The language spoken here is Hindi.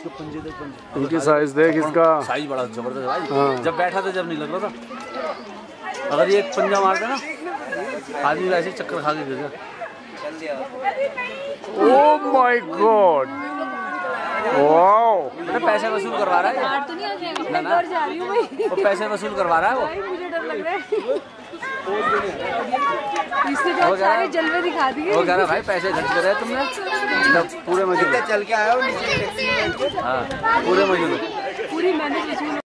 इसके पंजे देख, पंजे इनकी साइज देख, इसका साइज बड़ा जबरदस्त भाई। हाँ। जब बैठा था जब नहीं लग रहा था। अगर ये एक पंजा मारता ना आदमी ऐसे चक्कर खा के गिर जाए। Oh my god, wow. अरे पैसे वसूल करवा रहा है ये। ना वो पैसे वसूल करवा रहा है वो। मुझे डर लग रहा है। इसने जो सारे जलवे दिखा दिए। वो कह रहा भाई पैसे खर्च कर रहे हैं तुमने, पूरे मजे चल के आया हो नीचे। हाँ पूरे मजे पूरी मेहनत